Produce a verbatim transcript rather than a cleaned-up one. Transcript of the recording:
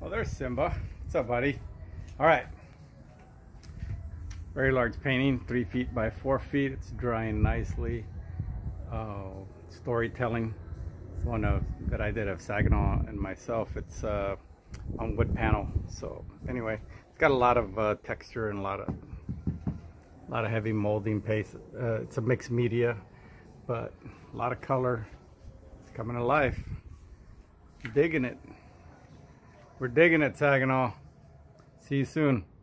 Oh, there's Simba. What's up, buddy? All right. Very large painting, three feet by four feet. It's drying nicely. Uh, storytelling. It's one of that I did of Saginaw and myself. It's uh, on wood panel. So anyway, it's got a lot of uh, texture and a lot of a lot of heavy molding paste. Uh, it's a mixed media, but a lot of color. It's coming to life. Digging it. We're digging it, Saginaw. See you soon.